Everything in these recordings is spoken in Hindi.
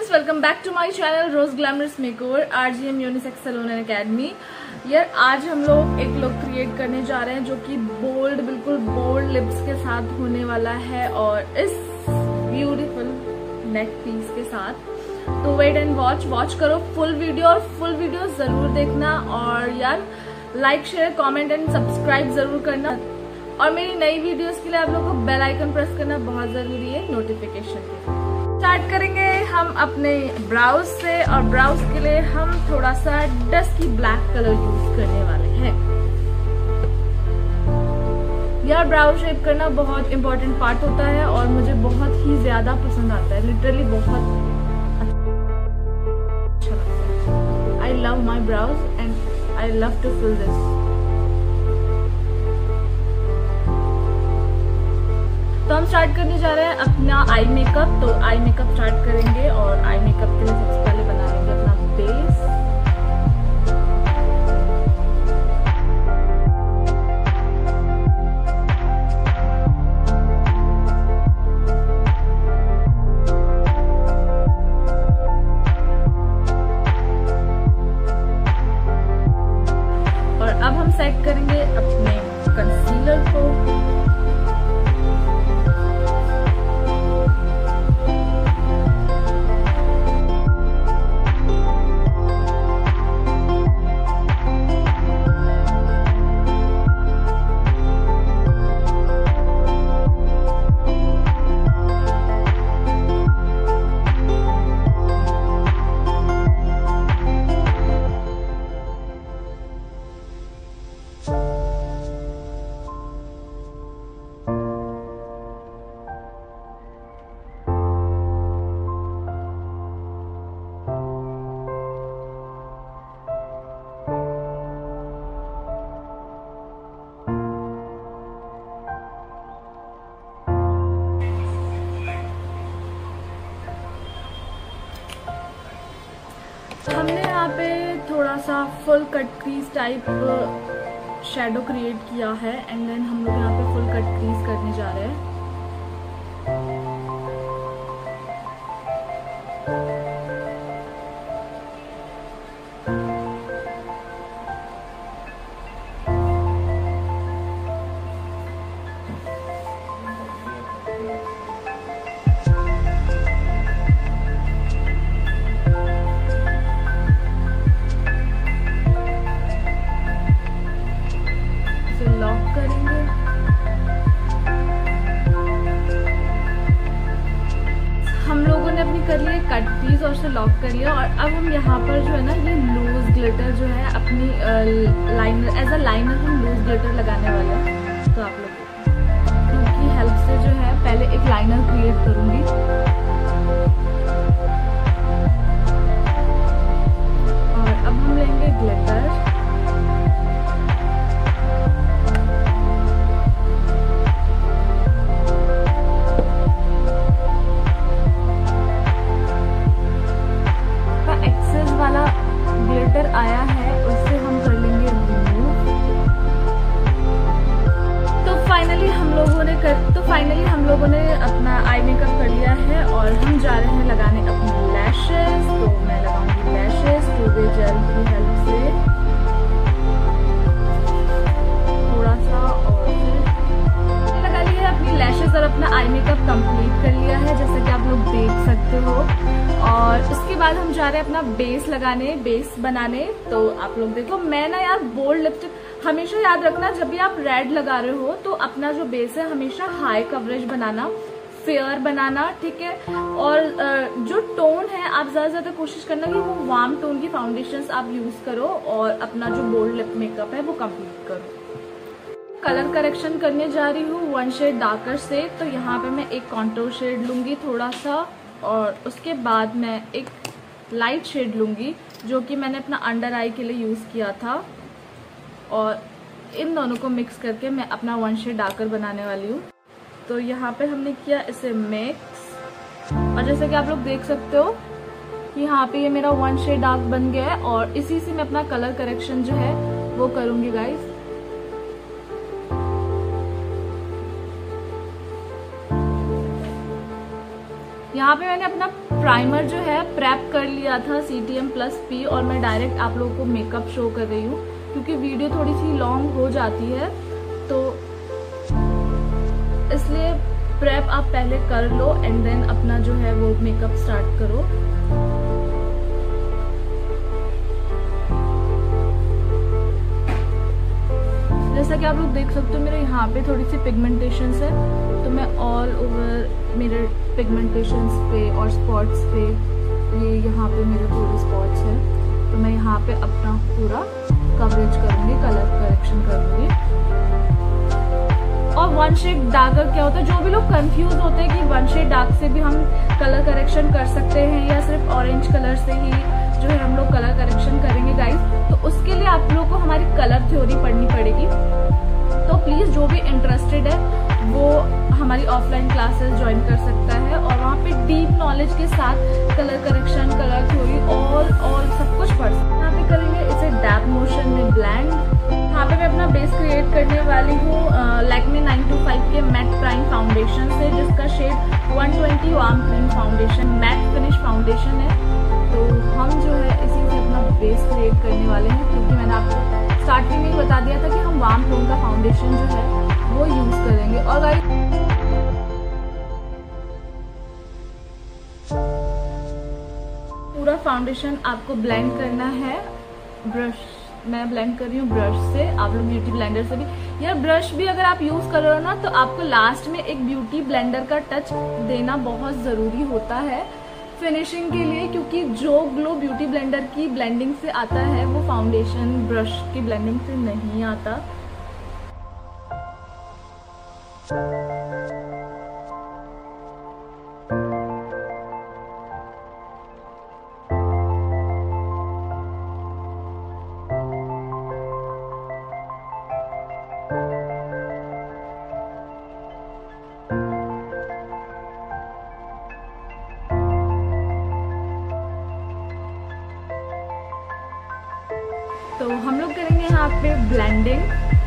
Friends, welcome back to my channel rose glamorous makeover RGM unisex salon and academy. यार आज हम लोग एक लुक क्रिएट करने जा रहे हैं जो कि बोल्ड, बिल्कुल बोल्ड लिप्स के साथ होने वाला है और इस ब्यूटीफुल नेक पीस के साथ। तो वेट एंड वॉच करो फुल वीडियो, और फुल वीडियो जरूर देखना। और यार like, share, comment and subscribe जरूर करना। और मेरी नई वीडियोस के लिए आप लोगों को बेल आइकन प्रेस करना बहुत जरूरी है नोटिफिकेशन के। स्टार्ट करेंगे हम अपने ब्राउज से, और ब्राउज के लिए हम थोड़ा सा डस्की ब्लैक कलर यूज करने वाले हैं। यार ब्राउज शेप करना बहुत इंपॉर्टेंट पार्ट होता है और मुझे बहुत ही ज्यादा पसंद आता है, लिटरली बहुत अच्छा लगता है। I love my brows and I love to fill this. तो हम स्टार्ट करने जा रहे हैं अपना आई मेकअप। तो आई मेकअप स्टार्ट करेंगे और आई मेकअप के लिए सबसे पहले बना लेंगे अपना बेस। और अब हम सेट करेंगे अपने कंसीलर को। हमने यहाँ पे थोड़ा सा full cut crease type shadow create किया है एंड देन हम लोग यहाँ पे फुल कट क्रीज करने जा रहे हैं। कर लिए कट पीस और से लॉक कर लिया। और अब हम यहाँ पर जो है ना, ये लूज ग्लिटर जो है अपनी लाइनर, एज अ लाइनर हम लूज ग्लिटर लगाने वाले हैं। तो आप लोग की हेल्प से जो है पहले एक लाइनर क्रिएट करूंगी। और अब हम लेंगे ग्लिटर। आया है उससे हम कर लेंगे रिमूव। तो फाइनली हम लोगों ने अपना आई मेकअप कर लिया है और हम जा रहे हैं लगाने अपने लैशेस। तो मैं लगाऊंगी लैशेस टूबे जेल की हेल्प से थोड़ा सा, और लगा लिया है अपनी लैशेस और अपना आई मेकअप कंप्लीट कर लिया है जैसा कि आप लोग देख सकते हो। और उसके बाद हम जा रहे हैं अपना बेस लगाने, बेस बनाने। तो आप लोग देखो, मैं ना यार बोल्ड लिपस्टिक हमेशा याद रखना, जब भी आप रेड लगा रहे हो तो अपना जो बेस है हमेशा हाई कवरेज बनाना, फेयर बनाना, ठीक है। और जो टोन है आप ज्यादा से ज्यादा कोशिश करना कि वो वार्म टोन की फाउंडेशंस आप यूज करो और अपना जो बोल्ड लिप मेकअप है वो कंप्लीट करो। कलर करेक्शन करने जा रही हूँ 1 शेड डार्कर से। तो यहाँ पे मैं एक कॉन्टोर शेड लूंगी थोड़ा सा, और उसके बाद मैं एक लाइट शेड लूंगी जो कि मैंने अपना अंडर आई के लिए यूज किया था। और इन दोनों को मिक्स करके मैं अपना 1 शेड डार्कर बनाने वाली हूँ। तो यहाँ पे हमने किया इसे मिक्स, और जैसे कि आप लोग देख सकते हो कि यहाँ पे ये मेरा 1 शेड डार्क बन गया है। और इसी से मैं अपना कलर करेक्शन जो है वो करूंगी गाइस। यहाँ पे मैंने अपना प्राइमर जो है प्रेप कर लिया था CTM+P और मैं डायरेक्ट आप लोगों को मेकअप शो कर रही हूँ क्योंकि वीडियो थोड़ी सी लॉन्ग हो जाती है, तो इसलिए प्रेप आप पहले कर लो एंड देन अपना जो है वो मेकअप स्टार्ट करो। जैसा कि आप लोग देख सकते हो मेरे यहाँ पे थोड़ी सी पिगमेंटेशन है, तो मैं ऑल ओवर मेरे पिगमेंटेशंस पे और स्पॉट्स पे, ये यहाँ पे मेरे पूरे स्पॉट्स हैं, तो मैं यहाँ पे अपना पूरा कवरेज करूँगी, कलर करेक्शन करूँगी। और वन शेड डार्कर क्या होता है, जो भी लोग कंफ्यूज होते हैं कि वन शेड डार्क से भी हम कलर करेक्शन कर सकते हैं या सिर्फ ऑरेंज कलर से ही जो है हम लोग कलर करेक्शन करेंगे गाइस, तो उसके लिए आप लोग को हमारी कलर थ्योरी पढ़नी पड़ेगी। तो प्लीज जो भी इंटरेस्टेड है वो हमारी ऑफलाइन क्लासेस ज्वाइन कर सकता है और वहाँ पे डीप नॉलेज के साथ colour correction, colour theory all सब कुछ पढ़ सकते हैं। यहाँ पे करेंगे इसे डैप मोशन में ब्लेंड। यहाँ पे मैं अपना बेस क्रिएट करने वाली हूँ लैक्मे 925 के मैट प्राइम फाउंडेशन से, जिसका shade 120 warm cream foundation matte finish foundation है। तो हम जो है इसी से अपना बेस क्रिएट करने वाले हैं क्योंकि मैंने आपको स्टार्टिंग में ही बता दिया था कि हम वार्म टोन का फाउंडेशन जो है वो यूज करेंगे। और गाइस पूरा फाउंडेशन आपको ब्लेंड करना है। ब्रश मैं ब्लेंड कर रही हूँ ब्रश से, आप लोग ब्यूटी ब्लेंडर से भी, या ब्रश भी अगर आप यूज कर रहे हो ना तो आपको लास्ट में एक ब्यूटी ब्लेंडर का टच देना बहुत जरूरी होता है फिनिशिंग के लिए, क्योंकि जो ग्लो ब्यूटी ब्लेंडर की ब्लेंडिंग से आता है वो फाउंडेशन ब्रश की ब्लेंडिंग से नहीं आता। तो हम लोग करेंगे यहाँ पे ब्लेंडिंग।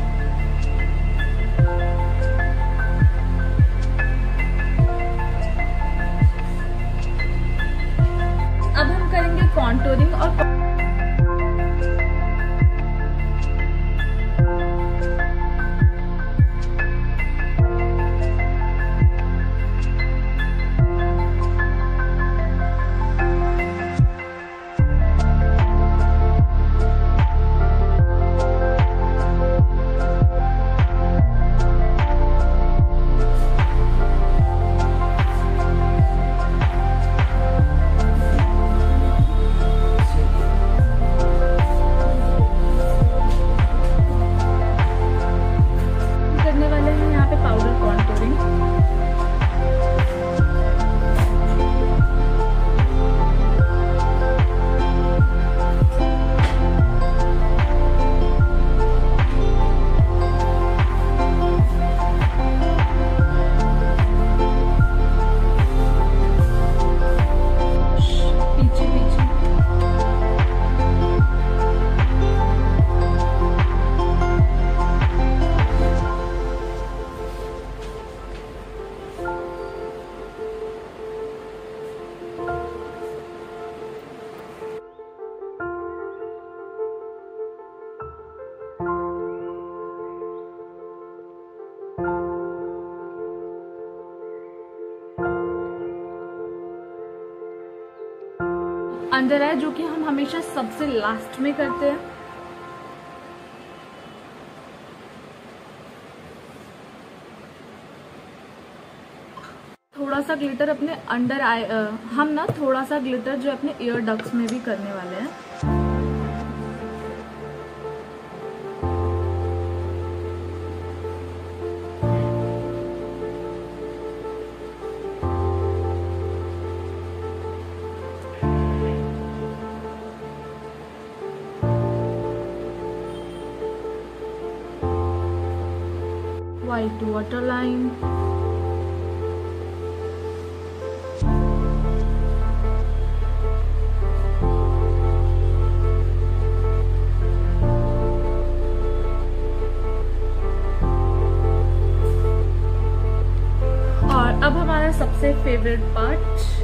अब हम करेंगे कॉन्टूरिंग और अंडर आई, जो कि हम हमेशा सबसे लास्ट में करते हैं। थोड़ा सा ग्लिटर अपने अंडर आई, हम ना थोड़ा सा ग्लिटर जो अपने ईयर डक्ट्स में भी करने वाले हैं। White waterline, और अब हमारा सबसे फेवरेट पार्ट